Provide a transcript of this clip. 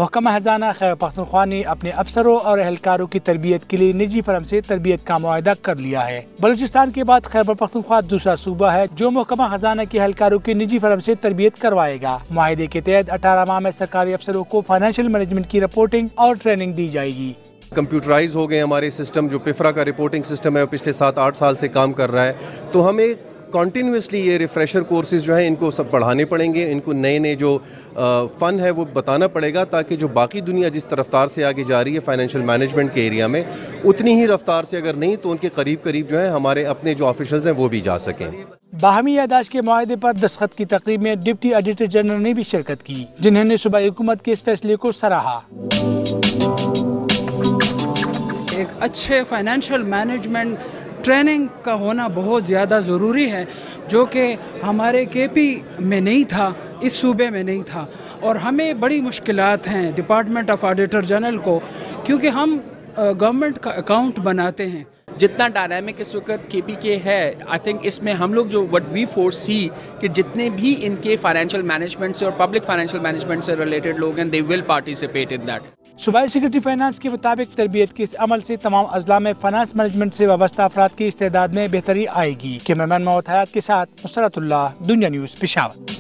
محکمہ خزانہ خیبر پختونخوا نے اپنے افسروں اور اہلکاروں کی تربیت کے لیے نجی فرم سے تربیت کا معاہدہ کر لیا ہے۔ بلوچستان کے بعد خیبر پختونخوا دوسرا صوبہ ہے جو محکمہ خزانہ کے اہلکاروں کی نجی فرم سے تربیت کروائے گا۔ معاہدے کے تحت 18 ماہ میں سرکاری افسروں کو فائنینشیل مینجمنٹ کی رپورٹنگ اور ٹریننگ دی جائے گی۔ کمپیوٹرائز ہو گئے ہمارے سسٹم، جو پیفرا کا رپورٹنگ سسٹم ہے وہ پچھلے 7-8 سال سے کام کر رہا ہے، تو ہمیں کنٹینیوسلی یہ ریفریشر کورسز جو ہیں ان کو سب پڑھانے پڑیں گے، ان کو نئے جو فن ہے وہ بتانا پڑے گا، تاکہ جو باقی دنیا جس رفتار سے آگے جا رہی ہے فائنینشیل مینجمنٹ کے ایریا میں، اتنی ہی رفتار سے اگر نہیں تو ان کے قریب جو ہے ہمارے اپنے جو آفیشلز ہیں وہ بھی جا سکیں۔ باہمی یادداشت کے معاہدے پر دستخط کی تقریب میں ڈپٹی آڈیٹر جنرل نے بھی شرکت کی، جنہوں نے صوبائی حکومت کے اس فیصلے کو سراہا۔ ایک اچھے فائنینشیل مینجمنٹ ٹریننگ کا ہونا بہت زیادہ ضروری ہے، جو کہ ہمارے کے پی میں نہیں تھا، اس صوبے میں نہیں تھا، اور ہمیں بڑی مشکلات ہیں ڈپارٹمنٹ آف آڈیٹر جنرل کو، کیونکہ ہم گورنمنٹ کا اکاؤنٹ بناتے ہیں۔ جتنا ڈائنامک اس وقت کے پی کے ہے، آئی تھنک اس میں ہم لوگ جو وٹ وی فور سی کہ جتنے بھی ان کے فائنینشیل مینجمنٹ سے اور پبلک فائنینشیل مینجمنٹ سے ریلیٹڈ لوگ ہیں، they will participate in that. صوبائی سیکرٹری فائنانس کے مطابق تربیت کے اس عمل سے تمام اضلاع میں فائنانس مینجمنٹ سے وابستہ افراد کی استعداد میں بہتری آئے گی۔ کیمرہ مین محمد حیات کے ساتھ نصرت اللہ، دنیا نیوز، پشاور۔